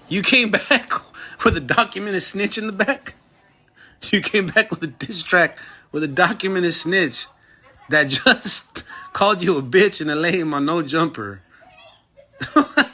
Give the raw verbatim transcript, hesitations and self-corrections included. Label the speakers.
Speaker 1: You came back with a documented snitch in the back? You came back with a diss track with a documented snitch that just called you a bitch and a lame on No Jumper.